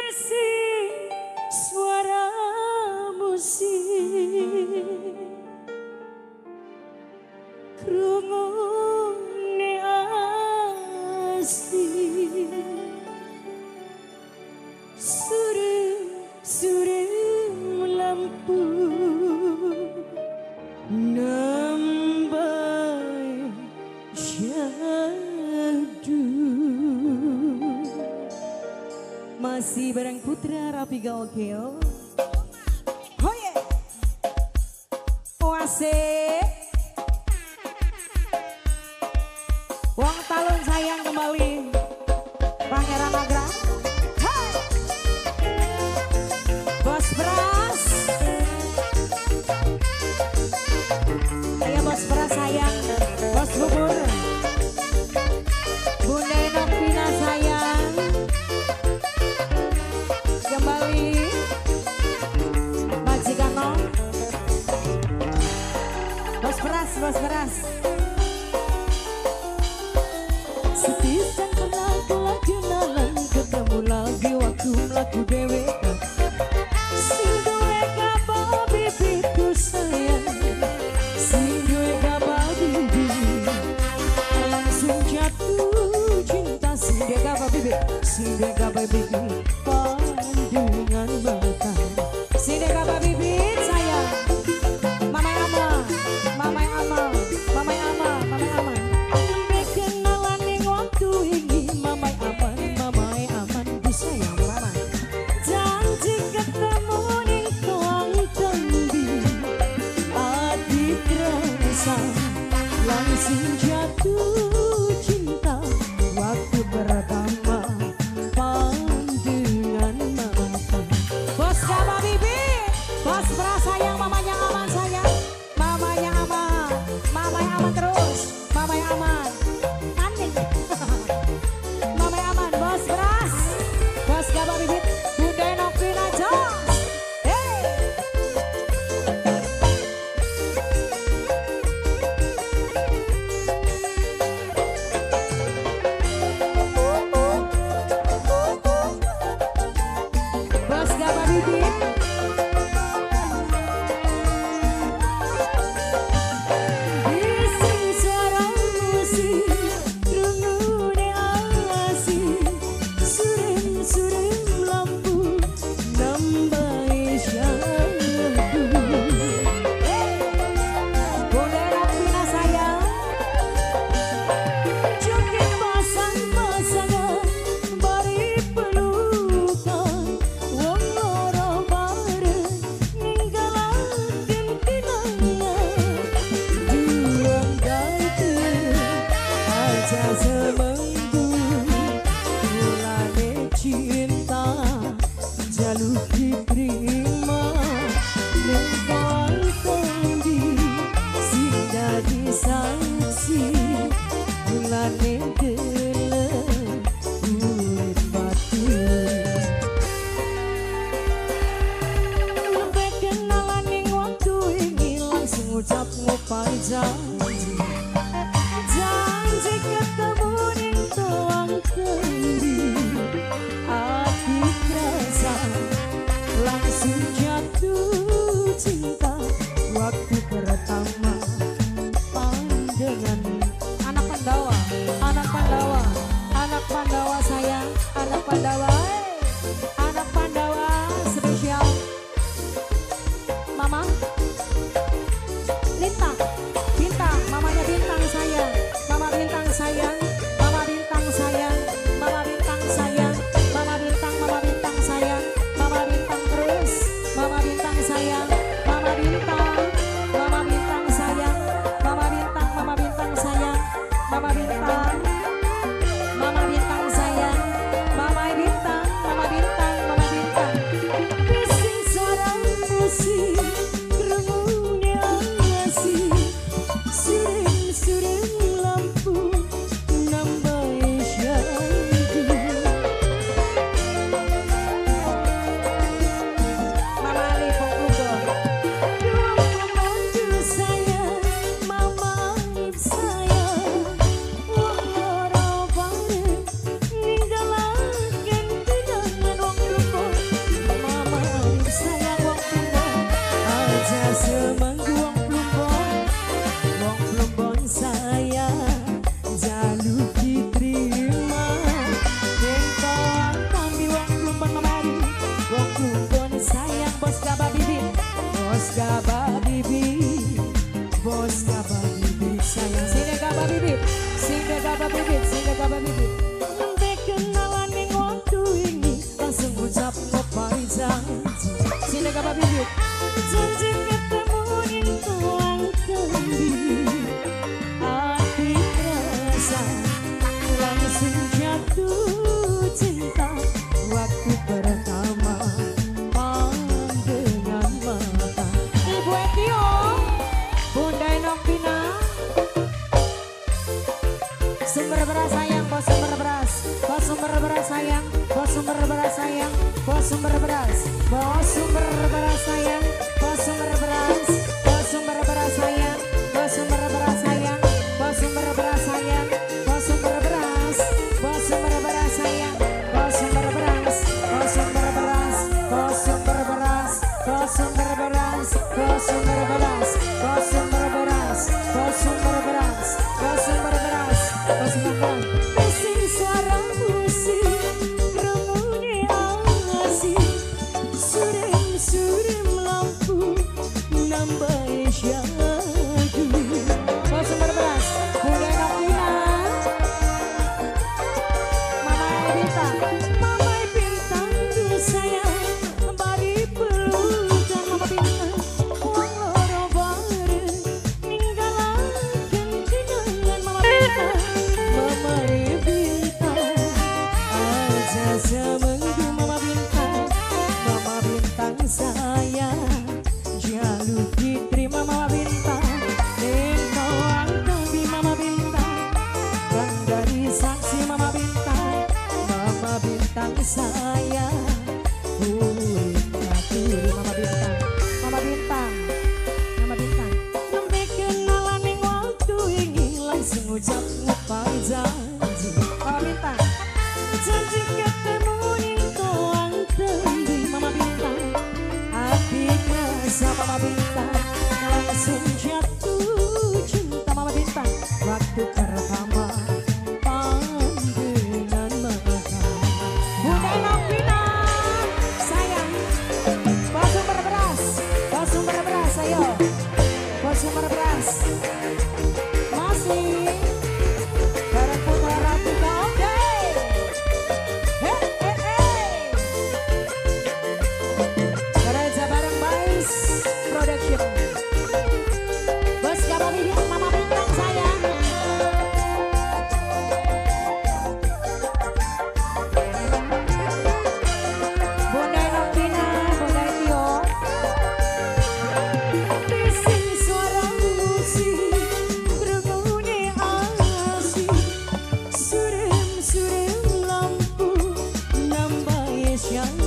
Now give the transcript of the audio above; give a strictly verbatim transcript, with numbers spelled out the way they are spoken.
isi suara musik krungune asih surem-surem lampu nambai syahdu. Masih bareng Putra Rapi Gaokeo. Oh yeah. Oase. Wong Talun sayang kembali. Pangeran Agra. Hai. Bos Beras. Ayo Bos Beras sayang. Bos Bubur. Bunda Novina sayang. Kembali majikan no. Bos Beras, Bos Beras. Sepisan pernah telah kenalan, ketemu lagi waktu melaku dewe. Sing duwe kabar bibitku sayang, sing duwe kabar bibit, langsung jatuh cinta. Sing duwe kabar bibit, sing duwe kabar bibit, dengan mata. Sing duwe kabar bibit sayang, mama yang amal, mama yang amal, mama yang amal, mama yang amal. Kenalan yang waktu ini, mama yang aman, mama yang aman, bu sayang mama. Janji ketemu ning tuang tendi, hati terasa langsung jatuh cinta waktu pertama pandangan mata. Bos Gaba Bibi, Bos Beras sayang, mamanya aman sayang, mamanya aman, mama yang aman terus, mama yang aman, aneh, mama yang aman, Bos Beras, Bos Gaba Bibi, Bunda Novina Jos, hey. Kakak Bibit, sini Kakak Bibit. Nembe kenalan ning waktu ini langsung ucap ngepai janji. Sini Kakak Bibit. Janji ketemu ning tuang kendi. Hati rasa langsung jatuh cinta waktu pertama pandangan mata. Ibu Etio, Bunda Novina. Sumber beras sayang, bos sumber beras, bos sumber beras sayang, bos sumber beras sayang, bos sumber beras, bos sumber beras sayang, bos sumber beras, bos sumber beras sayang, bos sumber beras sayang, bos sumber beras sayang, bos sumber beras, bos sumber beras sayang, bos sumber beras, bos sumber beras, bos sumber beras, bos sumber beras, bos sumber beras, bos sumber beras, bos sumber beras, bos sumber beras. Mesin suara musik remuni asik surim-surim lampu nambah syadu. Bos sumber beras Bunda Novina. Mama Bintang, Mama Bintang duh sayang bari pelukan Mama Bintang. Wong loro bareng ninggalaken kenangan Mama Bintang. Mama Bintang aja semenggu Mama Bintang. Mama Bintang sayang jaluk diterima Mama Bintang. Nentang kami Mama Bintang dan dari saksi Mama Bintang. Mama Bintang sayang urip katuri Mama Bintang. Mama Bintang, Mama Bintang. Nembe kenalan ning waktu ini langsung ucap ngepai janji. Mama Bintang. Janji ketemu ning tuang kendi Mama Bintang. Hati rasa Mama Bintang langsung jatuh cinta Mama Bintang waktu pertama pandangan mata. Bunda Novina sayang, bos sumber beras, bos sumber beras ayo, bos sumber beras masih bareng Putra Ratika. Oke, hei hei hei, gereja bareng Bais Production. Bos Kakak Bibit Mama Bintang sayang. Bunda Novina, Bunda Etio. Mesin suara musik remuni asik surim-surim lampu nambah syadu.